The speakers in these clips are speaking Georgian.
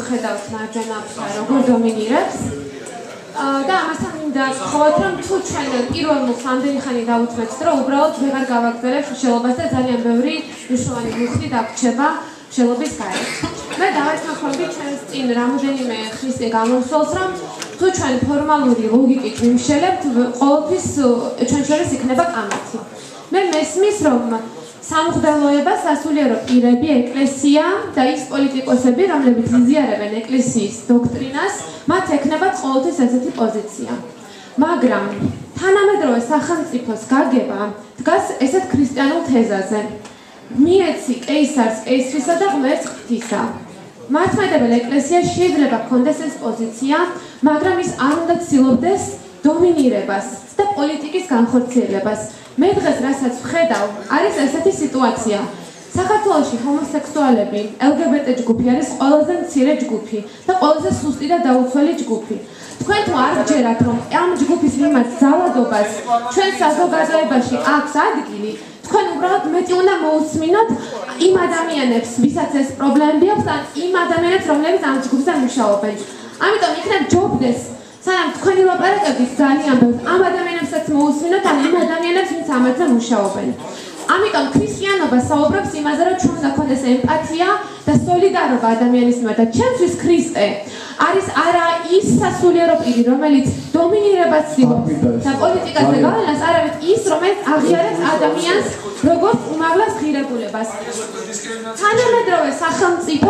ხედავთ მარჯვენას როგორ დომინირებს. და ამასთან მინდა გთხოვოთ, რომ თუ ჩვენ პირველ მუხს ამდენი ხანი დავუთმეთ, რომ უბრალოდ ვეღარ გავაგრძელებთ მშელობას და ძალიან ბევრი მნიშვნელოვანი მუხი დაგვრჩება მშელობის გარეთ. მე დავეთანხმები ჩვენს წინ რამოდენიმე ხრის გამოსვლას, რომ თუ ჩვენ ფორმალური ლოგიკით ვიმშელებთ, ყოველთვის ჩვენ შორის იქნება კამათი. მე მესმის, რომ სამღვდელოებას სასულიერო პირები, ეკლესია და ის პოლიტიკოსები, რომლებიც იზიარებენ ეკლესიის დოქტრინას, მათ ექნებათ ყოველთვის ესეთი პოზიცია. მაგრამ თანამედროვე სახელმწიფოს გაგება დგას ესეთ ქრისტიანულ თეზაზე. მიეცი კეისარს კეისრისა და ღმერთს ღვთისა. მართლმადიდებელ ეკლესიაში შეიძლება ჰქონდეს ეს პოზიცია, მაგრამ ის არ უნდა ცდილობდეს დომინირებას და პოლიტიკის განხორციელებას. მე დღეს რასაც ვხედავ, არის ესეთი სიტუაცია. საქართველოში ჰომოსექსუალები, LGBT ჯგუფი არის ყველაზე მცირე ჯგუფი და ყველაზე სუსტი და დაუცველი ჯგუფი. თქვენ თუ არ გჯერათ, რომ ამ ჯგუფის მიმართ ძალადობას ჩვენ საზოგადოებაში აქვს ადგილი, თქვენ უბრალოდ მეტი უნდა მოусმინოთ იმ ადამიანებს, ვისაც ეს პრობლემები აქვს, ან იმ ადამიანებს, რომლებიც ამ ჯგუფზე მუშაობენ. ამიტომ იქნებ ჯობდეს, სანამ თქვენი ლაპარაკებით ძალიან ბევრს ამ ადამიანებსაც მოусმინოთ, ან იმ ადამიანებს, ვინც ამაზე მუშაობენ. ამიტომ ქრისტიანობა საუბრობს იმაზე, რომ ჩვენ უნდა გქონდეს ემპათია და სოლიდარობა ადამიანის მიმართ. და ჩემთვის ქრისტე არის არა ის სასულიერო პირი, რომელიც დომინირებას ცდილობს და პოლიტიკაზე გავლენას, არამედ ის, რომელიც აღიარებს ადამიანს როგორც უმაღლეს ღირებულებას. თანამედროვე სახელმწიფო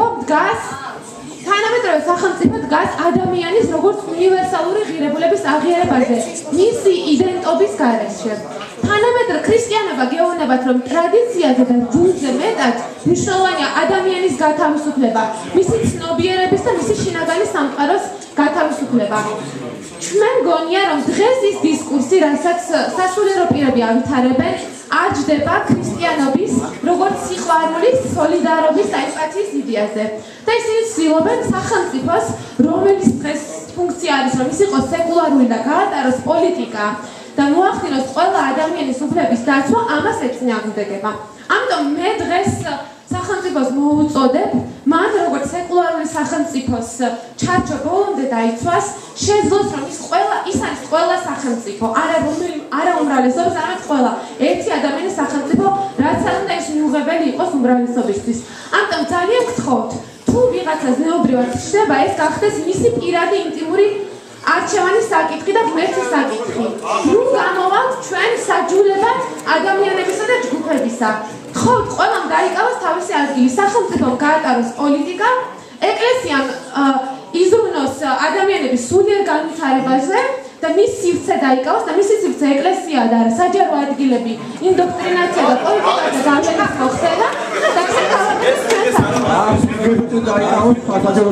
დგას ადამიანის როგორც უნივერსალური ღირებულების აღიარებაზე, მისი იდენტობის გარეშე. თანამედროვე ქრისტიანობა გეუბნებათ, რომ ტრადიციაზე და ჯულზე მეტად მნიშვნელოვანია ადამიანის გათავისუფლება, მისი ცნობიერების და მისი შინაგანი სამყაროს გათავისუფლება. ჩვენ მგონია, რომ დღეს ის დისკურსი, რასაც სასულიერო პირები ავითარებენ, აჯდება ქრისტიანობის, როგორც სიყვარულის, სოლიდარობის და ემპათიის იდეაზე. და ისინი ცდილობენ სახელმწიფოს, რომელიც დღეს ფუნქცია არის, რომ ის იყოს სეკულარული და გაატაროს პოლიტიკა და მოახდინოს ყველა ადამიანის უფლების დაცვა, ამას ეწინააღმდეგება. ამიტომ მე დღეს სახელმწიფოს მოუწოდებ, მან როგორც სეკულარული სახელმწიფოს ჩარჩო ბოლომდე დაიცვას, შეძლოს, რომ ის არის ყველა სახელმწიფო, არა უმრავლესობის, არამედ ყველა ერთი ადამიანის სახელმწიფო, რაც არ უნდა ის მიუღებელი იყოს უმრავლესობისთვის. ამიტომ ძალიან გთხოვთ, თუ ვიღაცა ზნეობრივად ხდება, ეს გახდეს მისი პირადი ინტიმური არჩევანის საკითხი და ღმერთის საკითხი. ნუ გამოვალთ ჩვენ საჯულებად ადამიანებისა და ჯგუფებისა. გთხოვთ, ყველამ დაიკავოს თავისი ადგილი, სახელმწიფომ გაატაროს პოლიტიკა, ეკლესიამ იზრუნოს ადამიანების სულიერ განვითარებაზე და მის სივრცე დაიკავოს და მისი სივრცე ეკლესია და საჯარო ადგილები, ინდოქტრინაცია და პოლიტიკაზე გავლენის მოხდენა და დაქცევას დაიკავოს საჯარო